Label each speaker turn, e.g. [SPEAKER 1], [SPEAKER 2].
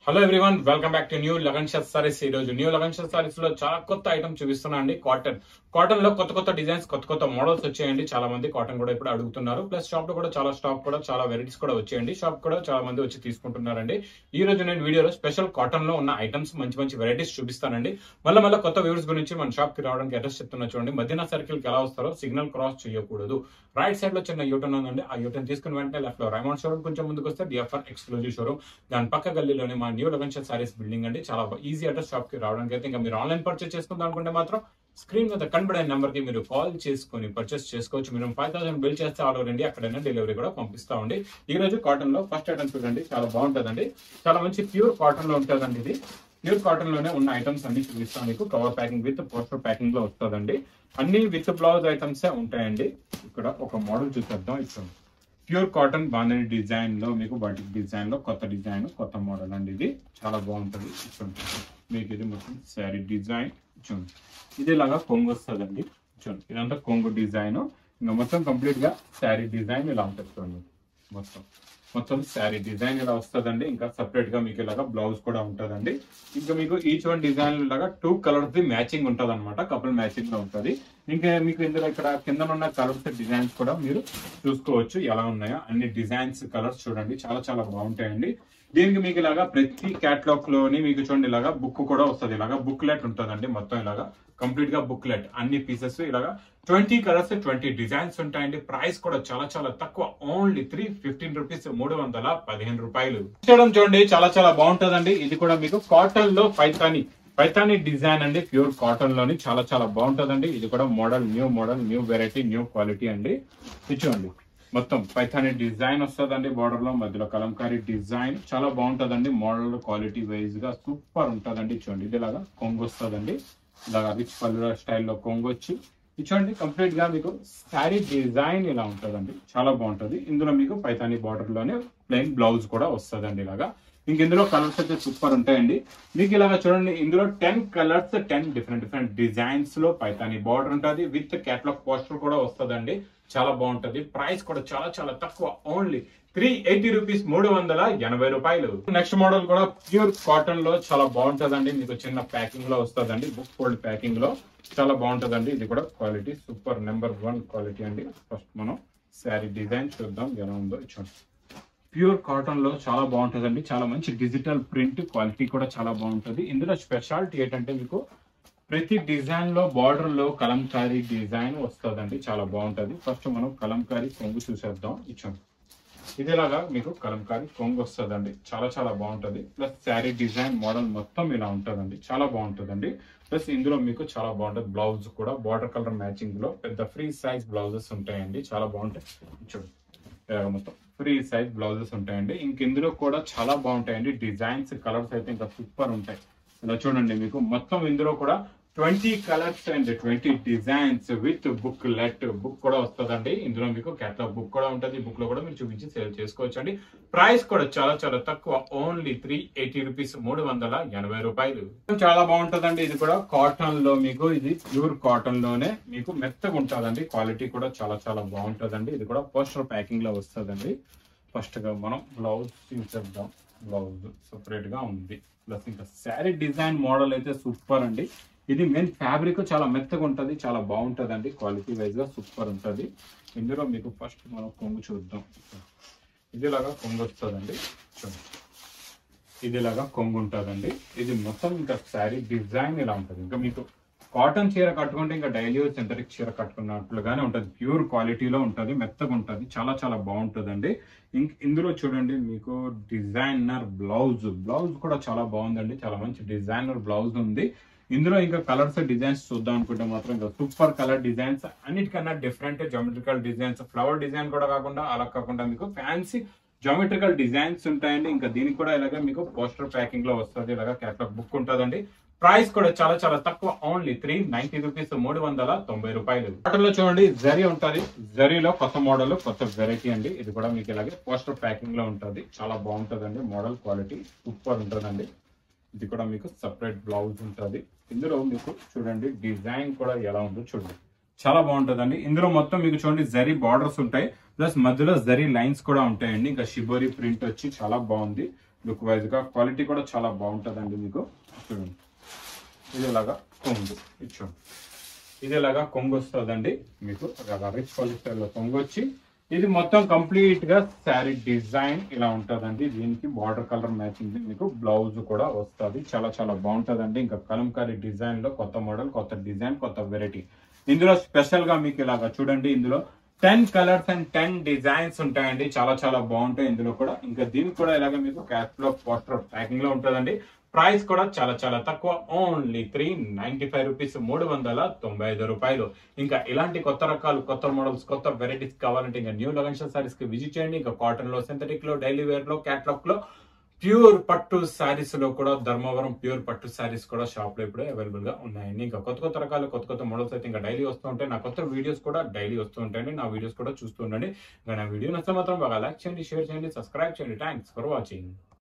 [SPEAKER 1] Hello everyone, welcome back to new Lagan Sha sarees. ఈ రోజు new Lagan Sha saris లో చాలా కొత్త ఐటమ్ చూపిస్తున్నా అండి. కాటన్ లో కొత్త డిజైన్స్, కొత్త మోడల్స్ వచ్చాయండి. చాలా మంది కాటన్ కూడా ఇప్పుడు అడుగుతున్నారు. ప్లస్ షాప్ లో కూడా చాలా స్టాక్ కూడా చాలా వెరైటీస్ కూడా వచ్చాయండి. షాప్ కూడా చాలా మంది వచ్చి తీసుకుంటున్నారండి. ఈ రోజు నేను వీడియోలో స్పెషల్ కాటన్ లో ఉన్న ఐటమ్స్ మంచి వెరైటీస్ చూపిస్తానండి. మళ్ళీ కొత్త వ్యూవర్స్ గురించి మన షాప్ కి రావడానికి అడ్రస్ చెప్తున్నా చూడండి. మదీనా సర్కిల్ కి ఎలా వస్తారో సిగ్నల్ క్రాస్ చేయకూడదు. రైట్ సైడ్ లో చిన్న యూటర్న్ ఉందండి. ఆ యూటర్న్ తీసుకుని వెంటనే లెఫ్ట్ లో రైమండ్ షోరూమ్ కొంచెం ముందుకు వస్తే డిఎఫ్ఆర్ ఎక్స్క్లూజివ్ షోరూమ్. దాని పక్క గల్లీలోనే మా new Lagan Sha sarees building అండి. చాలా ఈజీ అడ్రస్ షాప్ కి రావడానికి అయితే. ఇంకా మీరు ఆన్లైన్ పర్చేస్ చేసుకుందాం అనుకుంటే మాత్రం స్క్రీన్ మీద కనబడే నెంబర్ కి మీరు కాల్ చేసుకుని పర్చేస్ చేసుకోవచ్చు. మీరు 5000 బిల్ చేస్తే ఆల్ ఓవర్ ఇండియా అక్కడైనా డెలివరీ కూడా పంపిస్తామండి. ఈ రోజు కాటన్ లో ఫస్ట్ ఐటమ్ చూడండి, చాలా బాగుంటుందండి. చాలా మంచి ప్యూర్ కాటన్ లో ఉంటుందండి. ఇది ప్యూర్ కాటన్ లోనే ఉన్న ఐటమ్స్ అన్ని చూపిస్తాం మీకు. Cover packing with poster packing లో వస్తుందండి. అన్ని విత్ బ్లౌజ్ ఐటమ్స్ ఉంటాయండి. ఇక్కడ ఒక మోడల్ చూసేద్దాం. ఇక్కడ ప్యూర్ కాటన్ బాంధని డిజైన్ లో మీకు బటిక్ డిజైన్ లో కొత్త డిజైన్, కొత్త మోడల్ అండి. ఇది చాలా బాగుంటుంది. చూడండి మీకు ఇది మొత్తం శారీ డిజైన్. చూడండి ఇది ఇలాగా కొంగు వస్తుందండి. చూడండి ఇదంతా కొంగు డిజైన్. ఇంకా మొత్తం కంప్లీట్ గా శారీ డిజైన్ ఇలా ఉంటుంది. చూడండి మొత్తం శారీ డిజైన్ ఇలా వస్తుందండి. ఇంకా సపరేట్ గా మీకు ఇలాగా బ్లౌజ్ కూడా ఉంటుందండి. ఇంకా మీకు ఈచ్ వన్ డిజైన్ లాగా 2 కలర్స్ ది మ్యాచింగ్ ఉంటుంది అనమాట. కపుల్ మ్యాచింగ్ లో ఉంటుంది. ఇంకా మీకు ఇందులో ఇక్కడ కింద ఉన్న కలర్స్ డిజైన్స్ కూడా మీరు చూసుకోవచ్చు ఎలా ఉన్నాయో. అన్ని డిజైన్స్ కలర్స్ చూడండి చాలా బాగుంటాయండి. దీనికి మీకు ఇలాగా ప్రతి క్యాటలాగ్ లోని మీకు చూడండి ఇలాగా బుక్ కూడా వస్తుంది. ఇలాగా బుక్లెట్ ఉంటుందండి. మొత్తం ఇలాగా కంప్లీట్ గా బుక్లెట్ అన్ని పీసెస్ ఇలాగా 20 కలర్స్ 20 డిజైన్స్ ఉంటాయండి. ప్రైస్ కూడా చాలా తక్కువ, ఓన్లీ 315 రూపీస్, 315 రూపాయలు. చూడండి చాలా బాగుంటుందండి. ఇది కూడా మీకు కాటన్ లో పైతాని డిజైన్ అండి. ప్యూర్ కాటన్ లోని చాలా బాగుంటుందండి. ఇది కూడా new model, new variety, new quality అండి. ఇది చూడండి మొత్తం పైతాని డిజైన్ వస్తుందండి. బార్డర్ లో మధ్యలో కలంకారీ డిజైన్ చాలా బాగుంటుందండి. మోడల్ క్వాలిటీ వైజ్ గా సూపర్ ఉంటుందండి. చూడండి ఇది ఇలాగా కొంగు వస్తుందండి. ఇలాగా రిచ్ పళ్ళు స్టైల్లో కొంగు వచ్చి చూడండి కంప్లీట్ గా మీకు శారీ డిజైన్ ఇలా ఉంటుందండి. చాలా బాగుంటుంది. ఇందులో మీకు పైతాని బార్డర్ లోనే ప్లెయిన్ బ్లౌజ్ కూడా వస్తుందండి. ఇలాగా ఇంక ఇందులో కలర్స్ అయితే సూపర్ ఉంటాయండి. మీకు ఇలాగా చూడండి ఇందులో 10 కలర్స్ 10 డిఫరెంట్ డిజైన్స్ లో పైతాని బార్డర్ ఉంటుంది. విత్ క్యాటలాగ్ పోస్టర్ కూడా వస్తుందండి. చాలా బాగుంటది. ప్రైస్ కూడా చాలా తక్కువ, ఓన్లీ 380 రూపీస్, 380 రూపాయలు. నెక్స్ట్ మోడల్ కూడా ప్యూర్ కాటన్ లో చాలా బాగుంటదండి. మీకు చిన్న ప్యాకింగ్ లో వస్తుందండి. బుక్ ఫోల్డ్ ప్యాకింగ్ లో చాలా బాగుంటదండి. ఇది కూడా క్వాలిటీ సూపర్ నెంబర్ 1 క్వాలిటీ అండి. ఫస్ట్ మనం శారీ డిజైన్ చూద్దాం ఎలా ఉందో. చూడండి ప్యూర్ కాటన్ లో చాలా బాగుంటదండి. చాలా మంచి డిజిటల్ ప్రింట్ క్వాలిటీ కూడా చాలా బాగుంటది. ఇందులో స్పెషాలిటీ ఏంటంటే మీకు ప్రతి డిజైన్ లో బార్డర్ లో కలంకారీ డిజైన్ వస్తుందండి. చాలా బాగుంటది. ఫస్ట్ మనం కలంకారీ కొంగు చూసేద్దాం. ఇచ్చాం ఇదేలాగా మీకు కలంకారీ కొంగు వస్తుందండి. చాలా బాగుంటది. ప్లస్ శారీ డిజైన్ మోడల్ మొత్తం ఇలా ఉంటుందండి. చాలా బాగుంటుందండి. ప్లస్ ఇందులో మీకు చాలా బాగుంటుంది. బ్లౌజ్ కూడా బార్డర్ కలర్ మ్యాచింగ్ లో పెద్ద ఫ్రీ సైజ్ బ్లౌజెస్ ఉంటాయండి. చాలా బాగుంటాయి. చూడండి మొత్తం ఫ్రీ సైజ్ బ్లౌజెస్ ఉంటాయండి. ఇంక ఇందులో కూడా చాలా బాగుంటాయండి. డిజైన్స్ కలర్స్ అయితే ఇంకా సూపర్ ఉంటాయి. ఇలా చూడండి మీకు మొత్తం ఇందులో కూడా 20 colours and 20 designs with book కూడా వస్తుందండి. ఇందులో మీకు క్యాటలాగ్ బుక్ కూడా ఉంటుంది. బుక్ లో కూడా మీరు చూపించి సేల్ చేసుకోవచ్చు అండి. ప్రైస్ కూడా చాలా తక్కువ, ఓన్లీ 380 రూపీస్, 380 రూపాయలు. చాలా బాగుంటుందండి. ఇది కూడా కాటన్ లో మీకు, ఇది ప్యూర్ కాటన్ లోనే మీకు మెత్తగా ఉంటుందండి. క్వాలిటీ కూడా చాలా బాగుంటుందండి. ఇది కూడా పోస్టర్ ప్యాకింగ్ లో వస్తుందండి. ఫస్ట్ గా మనం బ్లౌజ్ చూసేద్దాం. బ్లౌజ్ సపరేట్ గా ఉంది. ప్లస్ ఇంకా శారీ డిజైన్ మోడల్ అయితే సూపర్ అండి. ఇది మెయిన్ ఫ్యాబ్రిక్ చాలా మెత్తగా ఉంటుంది. చాలా బాగుంటుందండి. క్వాలిటీ వైజ్ గా సూపర్ ఉంటుంది. ఇందులో మీకు ఫస్ట్ మనం కొంగు చూద్దాం. ఇదిలాగా కొంగు వస్తుందండి. చూడండి ఇదిలాగా కొంగు ఉంటుందండి. ఇది మొత్తం ఇంకా శారీ డిజైన్ ఇలా ఉంటుంది. ఇంకా మీకు కాటన్ చీర కట్టుకుంటే ఇంకా డైలీ సింథటిక్ చీర కట్టుకున్నట్లుగానే ఉంటుంది. ప్యూర్ క్వాలిటీలో ఉంటుంది. మెత్తగా ఉంటుంది. చాలా బాగుంటుందండి. ఇందులో చూడండి మీకు డిజైనర్ బ్లౌజ్ కూడా చాలా బాగుందండి. చాలా మంచి డిజైనర్ బ్లౌజ్ ఉంది. ఇందులో ఇంకా కలర్స్ డిజైన్స్ చూద్దాం అనుకుంటే మాత్రం ఇంకా సూపర్ కలర్ డిజైన్స్, అన్నిటికన్నా different geometrical designs. Flower design కూడా కాకుండా అలా కాకుండా మీకు ఫ్యాన్సీ జామెట్రికల్ డిజైన్స్ ఉంటాయండి. ఇంకా దీనికి కూడా ఇలాగ మీకు పోస్టర్ ప్యాకింగ్ లో వస్తుంది. ఇలాగా క్యాటలాగ్ బుక్ ఉంటుందండి. ప్రైస్ కూడా చాలా తక్కువ, ఓన్లీ 390 రూపీస్, 390 రూపాయలు. వాటిలో చూడండి జరీ ఉంటుంది. జరీలో కొత్త మోడల్, కొత్త వెరైటీ అండి. ఇది కూడా మీకు ఇలాగే పోస్టర్ ప్యాకింగ్ లో ఉంటుంది. చాలా బాగుంటుందండి. మోడల్ క్వాలిటీ సూపర్ ఉంటుందండి. ఇది కూడా మీకు సపరేట్ బ్లౌజ్ ఉంటుంది. ఇందులో మీకు చూడండి డిజైన్ కూడా ఎలా ఉందో చూడండి. చాలా బాగుంటుందండి. ఇందులో మొత్తం మీకు చూడండి జరీ బార్డర్స్ ఉంటాయి. ప్లస్ మధ్యలో జరీ లైన్స్ కూడా ఉంటాయండి. ఇంకా షిబోరి ప్రింట్ వచ్చి చాలా బాగుంది. లుక్ వైజ్ గా క్వాలిటీ కూడా చాలా బాగుంటుందండి మీకు. చూడండి ఇది ఇలాగా కొంగు చూడండి, ఇది ఇలాగా కొంగు వస్తుందండి మీకు. రిచ్ పాలిస్టర్ లో కొంగు వచ్చి ఇది మొత్తం కంప్లీట్ గా శారీ డిజైన్ ఇలా ఉంటదండి. దీనికి బార్డర్ కలర్ మ్యాచింగ్ మీకు బ్లౌజ్ కూడా వస్తుంది. చాలా చాలా బాగుంటదండి. ఇంకా కలంకారీ డిజైన్ లో కొత్త మోడల్, కొత్త డిజైన్, కొత్త వెరైటీ. ఇందులో స్పెషల్ గా మీకు ఇలాగా చూడండి, ఇందులో 10 కలర్స్ అండ్ 10 డిజైన్స్ ఉంటాయండి. చాలా చాలా బాగుంటాయి ఇందులో కూడా. ఇంకా దీనికి కూడా ఇలాగ మీకు క్యాటలాగ్ పోస్టర్ ప్యాకింగ్ లో ఉంటుందండి. ప్రైస్ కూడా చాలా చాలా తక్కువ, ఓన్లీ 395 రూపీస్, 395 రూపాయలు. ఇంకా ఇలాంటి కొత్త రకాలు, కొత్త మోడల్స్, కొత్త వెరైటీస్ కావాలంటే ఇంకా న్యూ లగన్ షా సారీస్ కి విజిట్ చేయండి. ఇంకా కాటన్ లో, సింథటిక్ లో, డైలీ వేర్ లో, క్యాటలాగ్ లో, ప్యూర్ పట్టు శారీస్ లో కూడా ధర్మవరం ప్యూర్ పట్టు శారీస్ కూడా షాప్ లో ఇప్పుడు అవైలబుల్ గా ఉన్నాయండి. ఇంకా కొత్త కొత్త రకాలు, కొత్త కొత్త మోడల్స్ అయితే ఇంకా డైలీ వస్తూ ఉంటాయి. నా కొత్త వీడియోస్ కూడా డైలీ వస్తూ ఉంటాయండి. నా వీడియోస్ కూడా చూస్తూ ఉండండి. ఇంకా నా వీడియో నచ్చితే మాత్రం బాగా లైక్ చేయండి, షేర్ చేయండి, సబ్స్క్రైబ్ చేయండి. Thanks for watching.